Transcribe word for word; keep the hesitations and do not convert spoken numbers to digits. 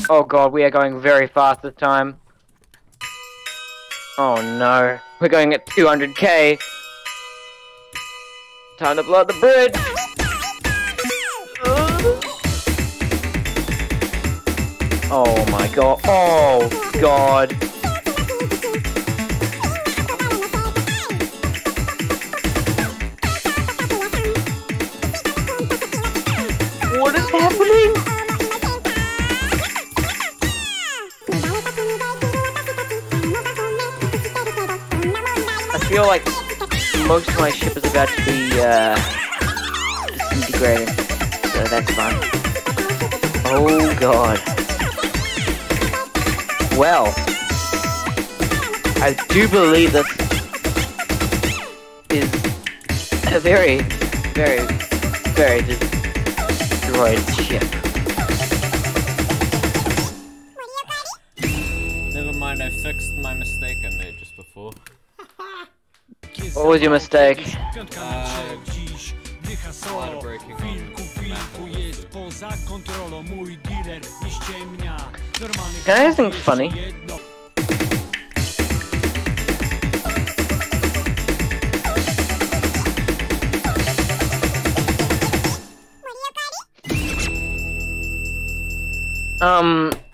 Oh god, we are going very fast this time. Oh no. We're going at two hundred K. Time to blow up the bridge. Oh my god. Oh god. What is happening? I feel like most of my ship is about to be uh, disintegrating, so that's fun. Oh god. Well, I do believe this is a very, very, very destroyed ship. Never mind, I fixed my mistake I made just before. What was your mistake? Uh, ladder breaking on Can I do something funny? Um...